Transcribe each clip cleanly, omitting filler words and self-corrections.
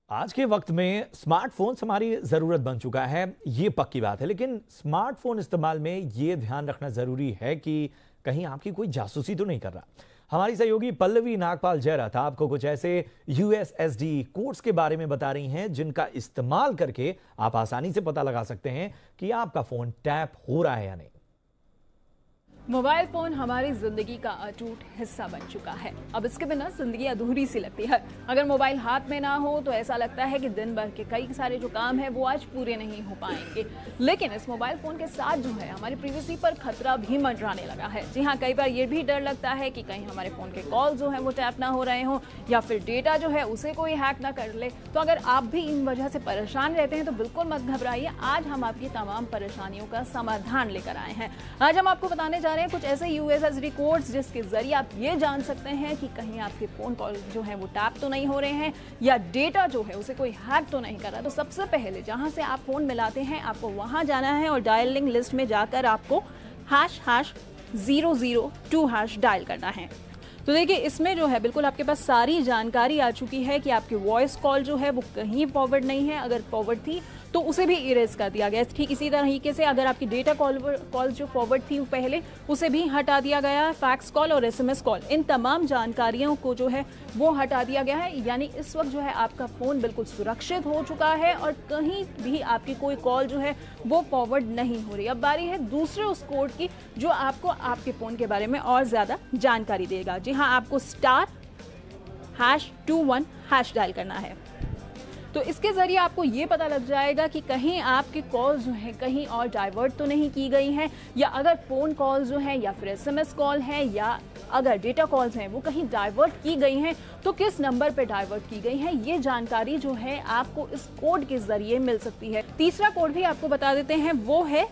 आज के वक्त में स्मार्टफोन हमारी ज़रूरत बन चुका है, ये पक्की बात है। लेकिन स्मार्टफोन इस्तेमाल में ये ध्यान रखना ज़रूरी है कि कहीं आपकी कोई जासूसी तो नहीं कर रहा। हमारी सहयोगी पल्लवी नागपाल जयराथ आपको कुछ ऐसे USSD कोड्स के बारे में बता रही हैं जिनका इस्तेमाल करके आप आसानी से पता लगा सकते हैं कि आपका फ़ोन टैप हो रहा है या नहीं। मोबाइल फोन हमारी जिंदगी का अटूट हिस्सा बन चुका है। अब इसके बिना जिंदगी अधूरी सी लगती है। अगर मोबाइल हाथ में ना हो तो ऐसा लगता है कि दिन भर के कई सारे जो काम है वो आज पूरे नहीं हो पाएंगे। लेकिन इस मोबाइल फोन के साथ जो है हमारी प्राइवेसी पर खतरा भी मंडराने लगा है। जी हाँ, कई बार ये भी डर लगता है कि कहीं हमारे फोन के कॉल जो है वो टैप ना हो रहे हो या फिर डेटा जो है उसे कोई हैक ना कर ले। तो अगर आप भी इन वजह से परेशान रहते हैं तो बिल्कुल मत घबराइए। आज हम आपकी तमाम परेशानियों का समाधान लेकर आए हैं। आज हम आपको बताने जा रहे हैं कुछ ऐसे USSD कोड्स जिसके जरिए आप ये जान सकते हैं कि कहीं आपके फोन कॉल जो है वो टैप तो नहीं हो रहे हैं या डेटा जो है उसे कोई हैक तो नहीं कर रहा। तो सबसे पहले जहां से आप फोन मिलाते हैं आपको वहां जाना है और डायलिंग लिस्ट में जाकर आपको ##002# डायल करना है। तो देखिए इसमें जो है बिल्कुल आपके पास सारी जानकारी आ चुकी है कि आपकी वॉइस कॉल जो है वो कहीं फॉरवर्ड नहीं है। अगर फॉरवर्ड थी तो उसे भी इरेज कर दिया गया। ठीक इसी तरीके से अगर आपकी डेटा कॉल जो फॉरवर्ड थी पहले उसे भी हटा दिया गया। फैक्स कॉल और SMS कॉल, इन तमाम जानकारियों को जो है वो हटा दिया गया है। यानी इस वक्त जो है आपका फ़ोन बिल्कुल सुरक्षित हो चुका है और कहीं भी आपकी कोई कॉल जो है वो फॉरवर्ड नहीं हो रही। अब बारी है दूसरे उस कोड की जो आपको आपके फ़ोन के बारे में और ज़्यादा जानकारी देगा। जी हाँ, आपको *#21# डायल करना है। तो इसके जरिए आपको ये पता लग जाएगा कि कहीं आपके कॉल जो है कहीं और डाइवर्ट तो नहीं की गई हैं, या अगर फ़ोन कॉल जो है या फिर SMS कॉल है या अगर डेटा कॉल्स हैं वो कहीं डाइवर्ट की गई हैं तो किस नंबर पे डाइवर्ट की गई हैं, ये जानकारी जो है आपको इस कोड के जरिए मिल सकती है। तीसरा कोड भी आपको बता देते हैं, वो है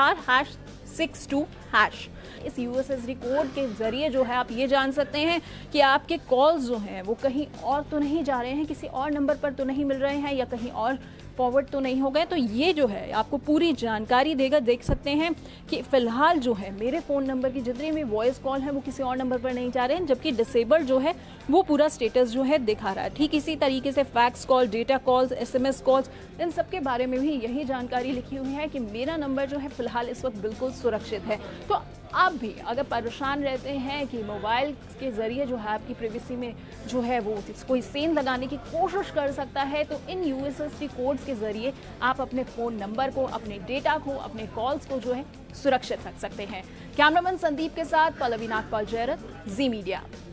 *62#। इस USSD कोड के जरिए जो है आप ये जान सकते हैं कि आपके कॉल्स जो हैं वो कहीं और तो नहीं जा रहे हैं, किसी और नंबर पर तो नहीं मिल रहे हैं या कहीं और फॉरवर्ड तो नहीं हो गए। तो ये जो है आपको पूरी जानकारी देगा। देख सकते हैं कि फिलहाल जो है मेरे फ़ोन नंबर की जितनी भी वॉइस कॉल है वो किसी और नंबर पर नहीं जा रहे हैं, जबकि डिसेबल जो है वो पूरा स्टेटस जो है दिखा रहा है। ठीक इसी तरीके से fax call, data calls, SMS calls, इन सब के बारे में भी यही जानकारी लिखी हुई है कि मेरा नंबर जो है फिलहाल इस वक्त बिल्कुल सुरक्षित है। तो आप भी अगर परेशान रहते हैं कि मोबाइल के ज़रिए जो है आपकी प्राइवेसी में जो है वो कोई सेंध लगाने की कोशिश कर सकता है, तो इन USSD कोड्स के ज़रिए आप अपने फ़ोन नंबर को, अपने डेटा को, अपने कॉल्स को जो है सुरक्षित रख सकते हैं। कैमरामैन संदीप के साथ पल्लवी नागपाल जयराथ, जी मीडिया।